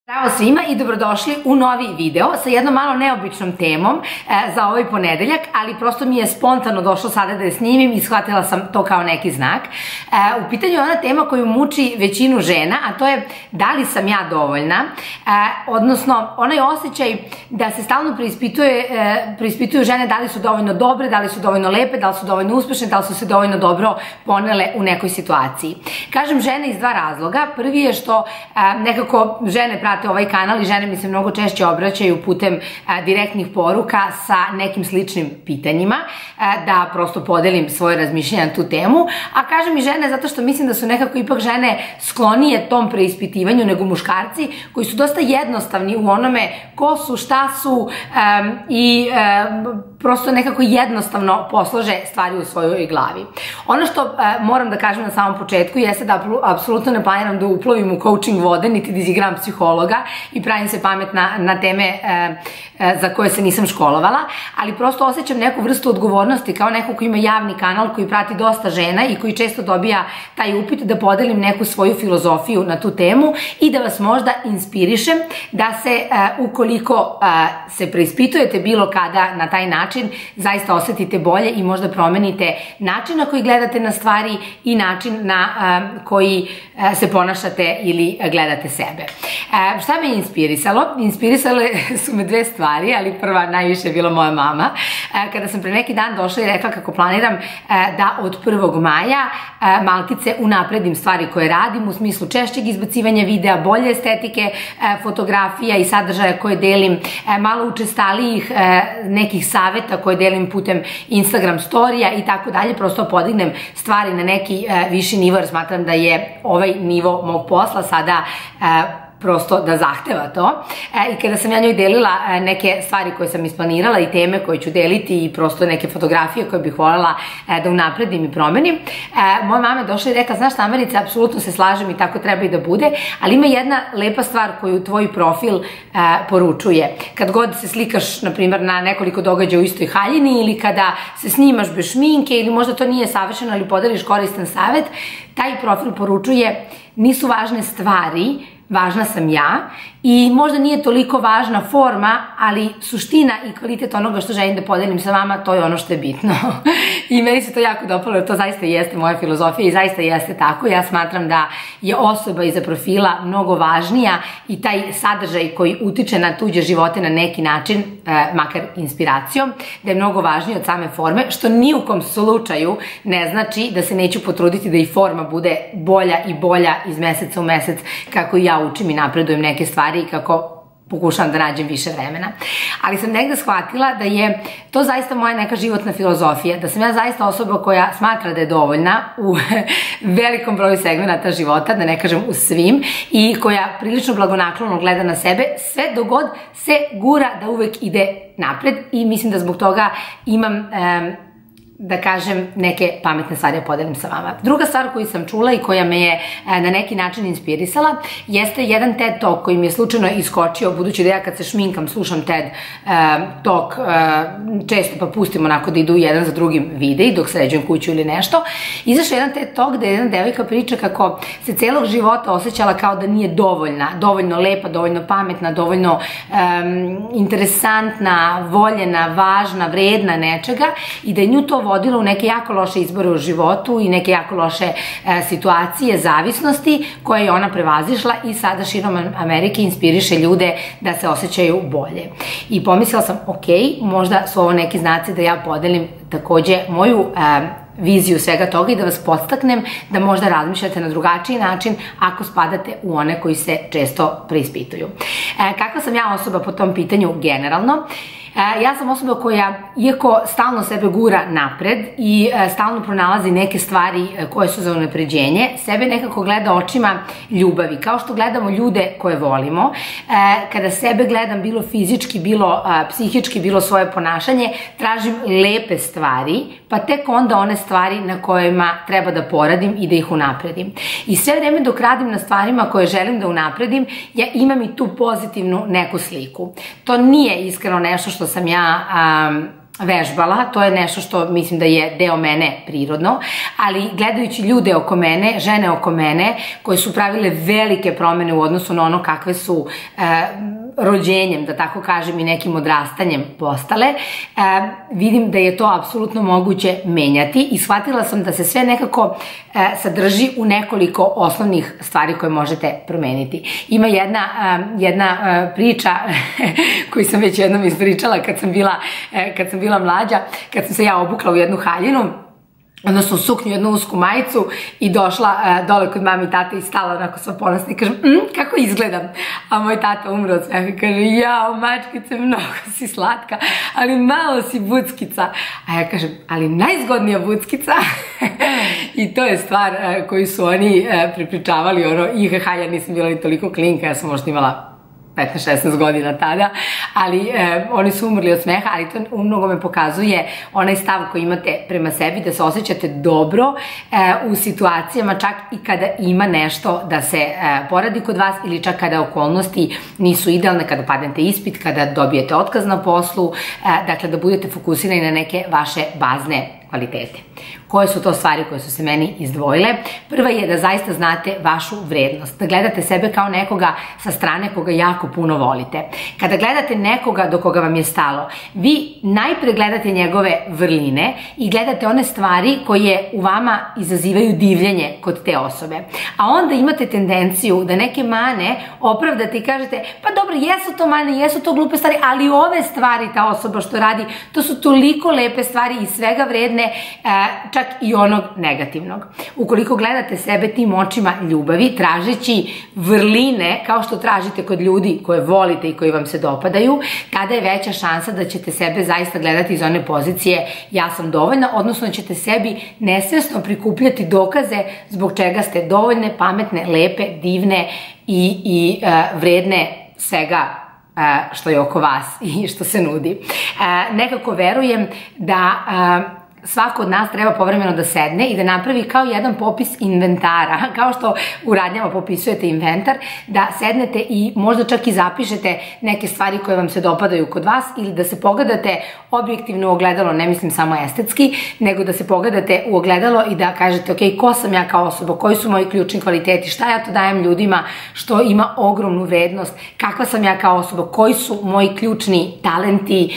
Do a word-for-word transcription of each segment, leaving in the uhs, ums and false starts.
Zdravo svima i dobrodošli u novi video sa jednom malo neobičnom temom e, za ovaj ponedeljak, ali prosto mi je spontano došlo sada da je snimim i shvatila sam to kao neki znak. E, u pitanju je ona tema koju muči većinu žena, a to je da li sam ja dovoljna, e, odnosno onaj osjećaj da se stalno preispituje, e, preispituju žene da li su dovoljno dobre, da li su dovoljno lepe, da li su dovoljno uspešne, da li su se dovoljno dobro ponele u nekoj situaciji. Kažem žene iz dva razloga. Prvi je što e, nekako žene prate ovaj kanal i žene mi se mnogo češće obraćaju putem a, direktnih poruka sa nekim sličnim pitanjima, a, da prosto podelim svoje razmišljanje na tu temu, a kažem i žene zato što mislim da su nekako ipak žene sklonije tom preispitivanju nego muškarci koji su dosta jednostavni u onome ko su, šta su a, i a, prosto nekako jednostavno poslože stvari u svojoj glavi. Ono što a, moram da kažem na samom početku jeste da apsolutno ne planiram da uplovim u coaching vode, niti da izigram psihologa i pravim se pametna na teme e, e, za koje se nisam školovala, ali prosto osjećam neku vrstu odgovornosti kao neko ko ima javni kanal koji prati dosta žena i koji često dobija taj upit da podelim neku svoju filozofiju na tu temu i da vas možda inspirišem da se e, ukoliko e, se preispitujete bilo kada na taj način zaista osetite bolje i možda promenite način na koji gledate na stvari i način na e, koji e, se ponašate ili gledate sebe. E, šta me je inspirisalo? Inspirisale su me dve stvari, ali prva najviše je bila moja mama. E, kada sam pre neki dan došla i rekla kako planiram e, da od prvog maja e, malkice unapredim stvari koje radim u smislu češćeg izbacivanja videa, bolje estetike, e, fotografija i sadržaja koje delim, e, malo učestalijih e, nekih saveta koje delim putem Instagram storija i tako dalje, prosto podignem stvari na neki e, viši nivo jer smatram da je ovaj nivo mog posla sada e, prosto da zahteva to. E, I kada sam ja njoj delila e, neke stvari koje sam isplanirala i teme koje ću deliti i prosto neke fotografije koje bih voljela e, da unapredim i promenim, e, moja mama je došla i rekla, znaš šta Americe, apsolutno se slažem i tako treba i da bude, ali ima jedna lepa stvar koju tvoj profil e, poručuje. Kad god se slikaš, na primjer, na nekoliko događaja u istoj haljini ili kada se snimaš bez šminke ili možda to nije savršeno ali podeliš koristan savet, taj profil poručuje nisu važne stvari, važna sam ja i možda nije toliko važna forma, ali suština i kvalitet onoga što želim da podelim sa vama, to je ono što je bitno. I meni se to jako dopalo, jer to zaista jeste moja filozofija i zaista jeste tako. Ja smatram da je osoba iza profila mnogo važnija i taj sadržaj koji utiče na tuđe živote na neki način, eh, makar inspiracijom, da je mnogo važniji od same forme, što ni u kom slučaju ne znači da se neću potruditi da i forma bude bolja i bolja iz meseca u mesec kako i ja učim i napredujem neke stvari i kako pokušavam da nađem više vremena. Ali sam negde shvatila da je to zaista moja neka životna filozofija, da sam ja zaista osoba koja smatra da je dovoljna u velikom broju segmenata života, da ne kažem u svim, i koja prilično blagonaklono gleda na sebe, sve dogod se gura da uvek ide napred i mislim da zbog toga imam um, da kažem neke pametne stvari da podelim sa vama. Druga stvar koju sam čula i koja me je na neki način inspirisala jeste jedan TED Talk koji mi je slučajno iskočio, budući da ja kad se šminkam slušam TED Talk često pa pustim onako da idu jedan za drugim videi dok sređujem kuću ili nešto. Izašao jedan TED Talk gde jedna devojka priča kako se celog života osjećala kao da nije dovoljna, dovoljno lepa, dovoljno pametna, dovoljno um, interesantna, voljena, važna, vredna nečega i da je nju to vodila u neke jako loše izbore u životu i neke jako loše e, situacije, zavisnosti koje je ona prevazišla i sada širom Amerike inspiriše ljude da se osjećaju bolje. I pomislila sam, ok, možda su ovo neki znaci da ja podelim takođe moju e, viziju svega toga i da vas podstaknem da možda razmišljate na drugačiji način ako spadate u one koji se često preispituju. E, kakva sam ja osoba po tom pitanju generalno? Ja sam osoba koja, iako stalno sebe gura napred i stalno pronalazi neke stvari koje su za unapređenje, sebe nekako gleda očima ljubavi, kao što gledamo ljude koje volimo. Kada sebe gledam bilo fizički, bilo psihički, bilo svoje ponašanje, tražim lepe stvari, pa tek onda one stvari na kojima treba da poradim i da ih unapredim. I sve vreme dok radim na stvarima koje želim da unapredim, ja imam i tu pozitivnu neku sliku. To nije iskreno nešto što sam ja um, vežbala, to je nešto što mislim da je deo mene prirodno, ali gledajući ljude oko mene, žene oko mene, koje su pravile velike promene u odnosu na ono kakve su rođenjem, da tako kažem, i nekim odrastanjem postale, vidim da je to apsolutno moguće menjati i shvatila sam da se sve nekako sadrži u nekoliko osnovnih stvari koje možete promeniti. Ima jedna, jedna priča koju sam već jednom ispričala kad sam bila, kad sam bila mlađa, kad sam se ja obukla u jednu haljinu, odnosno u suknju, jednu usku majicu i došla dole kod mami i tate i stala onako sva ponosna i kažem, kako izgledam? A moj tata umro od smeha i kaže, jao, mačkice, mnogo si slatka, ali malo si buckica. A ja kažem, ali najzgodnija buckica. I to je stvar koju su oni prepričavali, ono, i ha, ja nisam bila ni toliko klinka, ja sam možda imala petnaest šesnaest godina tada, ali oni su umrli od smeha, ali to umnogo me pokazuje onaj stav koji imate prema sebi, da se osjećate dobro u situacijama, čak i kada ima nešto da se poradi kod vas ili čak kada okolnosti nisu idealne, kada padnete ispit, kada dobijete otkaz na poslu, dakle da budete fokusirani na neke vaše bazne kvalitete. Koje su to stvari koje su se meni izdvojile? Prva je da zaista znate vašu vrednost, da gledate sebe kao nekoga sa strane koga jako puno volite. Kada gledate nekoga do koga vam je stalo, vi najpre gledate njegove vrline i gledate one stvari koje u vama izazivaju divljenje kod te osobe. A onda imate tendenciju da neke mane opravdate i kažete, pa dobro, jesu to mane, jesu to glupe stvari, ali ove stvari ta osoba što radi, to su toliko lepe stvari i svega vredne, čak i onog negativnog. Ukoliko gledate sebe tim očima ljubavi, tražeći vrline, kao što tražite kod ljudi koje volite i koji vam se dopadaju, tada je veća šansa da ćete sebe zaista gledati iz one pozicije ja sam dovoljna, odnosno da ćete sebi nesvesno prikupljati dokaze zbog čega ste dovoljne, pametne, lepe, divne i vredne svega što je oko vas i što se nudi. Nekako verujem da svako od nas treba povremeno da sedne i da napravi kao jedan popis inventara, kao što u radnjama popisujete inventar, da sednete i možda čak i zapišete neke stvari koje vam se dopadaju kod vas ili da se pogledate objektivno u ogledalo, ne mislim samo estetski, nego da se pogledate u ogledalo i da kažete, ok, ko sam ja kao osoba, koji su moji ključni kvaliteti, šta ja to dajem ljudima što ima ogromnu vrednost, kakva sam ja kao osoba, koji su moji ključni talenti,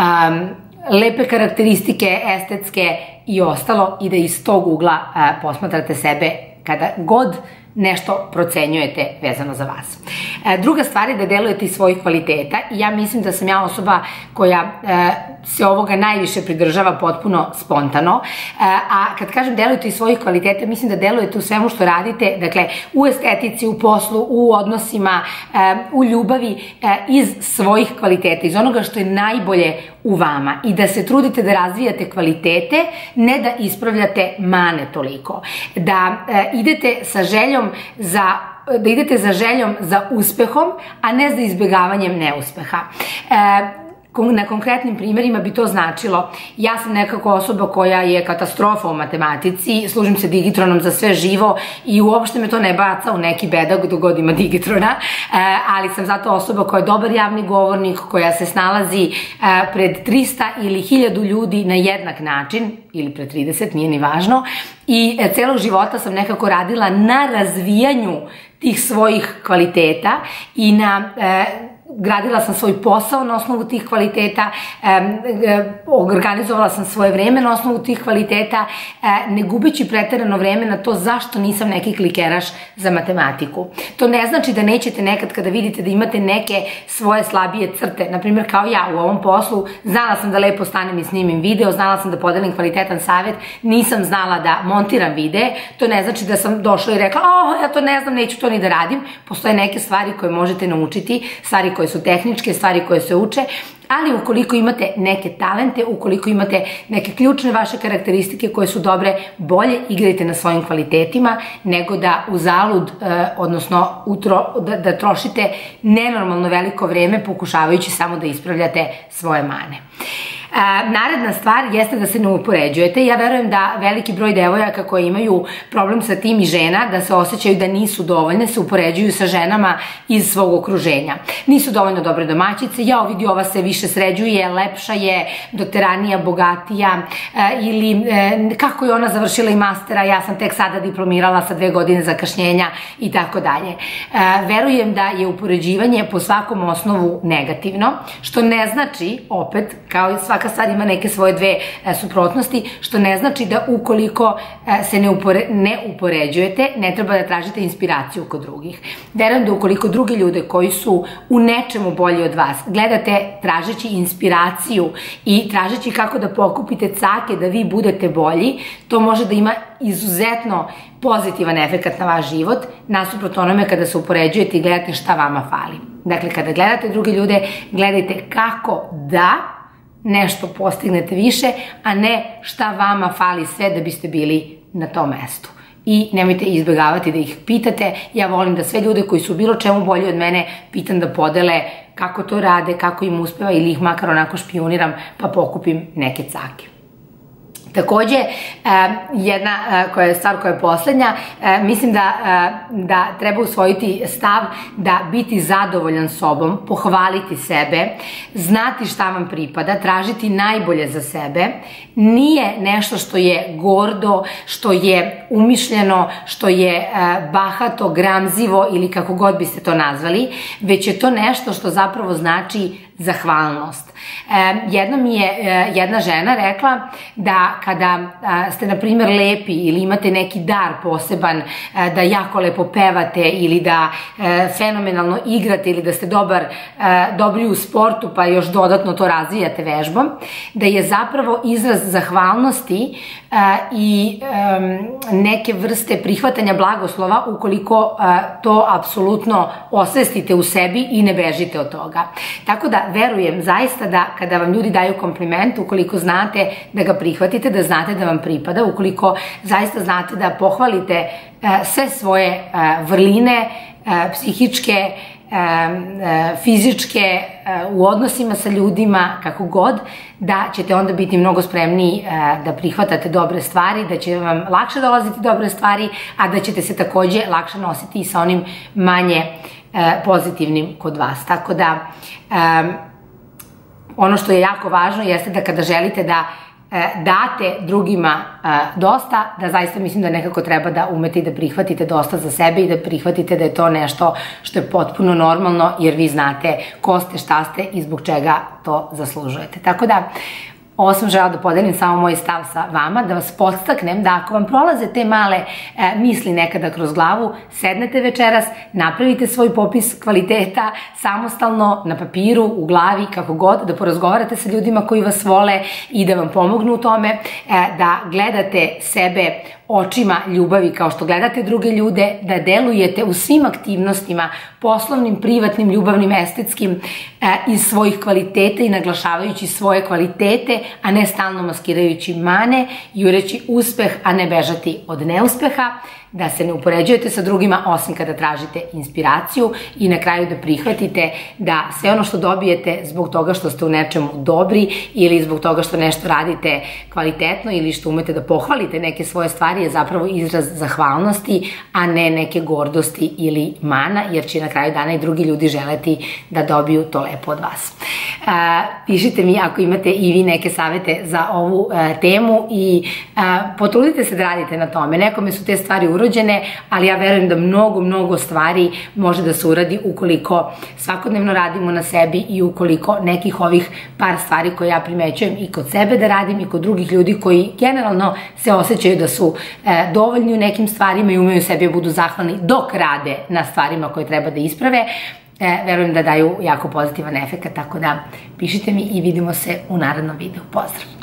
lepe karakteristike, estetske i ostalo, i da iz tog ugla posmatrate sebe kada god nešto procenjujete vezano za vas. Druga stvar je da delujete iz svojih kvaliteta i ja mislim da sam ja osoba koja se ovoga najviše pridržava potpuno spontano, a kad kažem delujete iz svojih kvaliteta, mislim da delujete u svemu što radite, dakle u estetici, u poslu, u odnosima, u ljubavi, iz svojih kvaliteta, iz onoga što je najbolje u vama i da se trudite da razvijate kvalitete, ne da ispravljate mane toliko, da idete sa željom za da idete za željom za uspehom, a ne za izbjegavanjem neuspeha. Na konkretnim primjerima bi to značilo, ja sam nekako osoba koja je katastrofa u matematici, služim se digitronom za sve živo i uopšte me to ne baca u neki bedak dok god ima digitrona, ali sam zato osoba koja je dobar javni govornik, koja se snalazi pred trista ili hiljadu ljudi na jednak način, ili pred trideset, nije ni važno, i celog života sam nekako radila na razvijanju tih svojih kvaliteta i na gradila sam svoj posao na osnovu tih kvaliteta, organizovala sam svoje vreme na osnovu tih kvaliteta, ne gubeći preterano vreme na to zašto nisam neki klikeraš za matematiku. To ne znači da nećete nekad kada vidite da imate neke svoje slabije crte, na primjer kao ja u ovom poslu, znala sam da lepo stanem i snimim video, znala sam da podelim kvalitetan savjet, nisam znala da montiram videe, to ne znači da sam došla i rekla, oh, ja to ne znam, neću to ni da radim, postoje neke stvari koje možete naučiti, stvari koje su tehničke, stvari koje se uče, ali ukoliko imate neke talente, ukoliko imate neke ključne vaše karakteristike koje su dobre, bolje igrajte na svojim kvalitetima nego da uzalud, odnosno da trošite nenormalno veliko vreme pokušavajući samo da ispravljate svoje mane. Naredna stvar jeste da se ne upoređujete. Ja verujem da veliki broj devojaka koje imaju problem sa tim i žena, da se osjećaju da nisu dovoljne, se upoređuju sa ženama iz svog okruženja. Nisu dovoljno dobre domaćice, jao vidi ova se više sređuje, lepša je, doteranija, bogatija, ili kako je ona završila i mastera, ja sam tek sada diplomirala sa dve godine zakašnjenja i tako dalje. Verujem da je upoređivanje po svakom osnovu negativno, što ne znači, opet, kao i svaka stvar ima neke svoje dve suprotnosti, što ne znači da ukoliko se ne upoređujete, ne treba da tražite inspiraciju kod drugih. Verujem da ukoliko drugi ljude koji su u nečemu bolji od vas gledate tražeći inspiraciju i tražeći kako da pokupite cake da vi budete bolji, to može da ima izuzetno pozitivan efekt na vaš život, nasuprot onome kada se upoređujete i gledate šta vama fali. Dakle, kada gledate druge ljude, gledajte kako da nešto postignete više, a ne šta vama fali sve da biste bili na tom mestu. I nemojte izbjegavati da ih pitate. Ja volim da sve ljude koji su bilo čemu bolji od mene pitam da podele kako to rade, kako im uspeva ili ih makar onako špijuniram pa pokupim neke cake. Takođe, jedna stvar koja je poslednja, mislim da treba usvojiti stav da biti zadovoljan sobom, pohvaliti sebe, znati šta vam pripada, tražiti najbolje za sebe, nije nešto što je gordo, što je umišljeno, što je bahato, gramzivo ili kako god biste to nazvali, već je to nešto što zapravo znači zahvalnost. Jedno mi je jedna žena rekla da kada ste, na primjer, lepi ili imate neki dar poseban, da jako lepo pevate ili da fenomenalno igrate ili da ste dobri u sportu pa još dodatno to razvijate vežbom, da je zapravo izraz zahvalnosti i neke vrste prihvatanja blagoslova ukoliko to apsolutno osvestite u sebi i ne bežite od toga. Tako da verujem zaista da kada vam ljudi daju kompliment, ukoliko znate da ga prihvatite, da znate da vam pripada, ukoliko zaista znate da pohvalite sve svoje vrline, psihičke, fizičke, u odnosima sa ljudima, kako god, da ćete onda biti mnogo spremniji da prihvatate dobre stvari, da će vam lakše dolaziti dobre stvari, a da ćete se takođe lakše nositi i sa onim manje pozitivnim kod vas. Tako da, ono što je jako važno jeste da kada želite da date drugima dosta, da zaista mislim da nekako treba da umete i da prihvatite dosta za sebe i da prihvatite da je to nešto što je potpuno normalno, jer vi znate ko ste, šta ste i zbog čega to zaslužujete. Tako da, ovo sam žela da podelim samo moj stav sa vama, da vas podstaknem da ako vam prolaze te male misli nekada kroz glavu, sednete večeras, napravite svoj popis kvaliteta samostalno, na papiru, u glavi, kako god, da porazgovarate sa ljudima koji vas vole i da vam pomognu u tome, da gledate sebe očima ljubavi kao što gledate druge ljude, da delujete u svim aktivnostima, poslovnim, privatnim, ljubavnim, estetskim, iz svojih kvaliteta i naglašavajući svoje kvalitete, a ne stalno maskirajući mane, jureći uspeh, a ne bežati od neuspeha, da se ne upoređujete sa drugima osim kada tražite inspiraciju i na kraju da prihvatite da sve ono što dobijete zbog toga što ste u nečemu dobri ili zbog toga što nešto radite kvalitetno ili što umete da pohvalite neke svoje stvari je zapravo izraz zahvalnosti, a ne neke gordosti ili mana, jer će na kraju dana i drugi ljudi želeti da dobiju to lepo od vas. Pišite mi ako imate i vi neke savete za ovu temu i potrudite se da radite na tome. Nekome su te stvari urođene, ali ja verujem da mnogo, mnogo stvari može da se uradi ukoliko svakodnevno radimo na sebi i ukoliko nekih ovih par stvari koje ja primećujem i kod sebe da radim i kod drugih ljudi koji generalno se osjećaju da su dovoljni u nekim stvarima i umeju sebi budu zahvalni dok rade na stvarima koje treba da isprave, verujem da daju jako pozitivan efekt, tako da pišite mi i vidimo se u narednom videu. Pozdrav!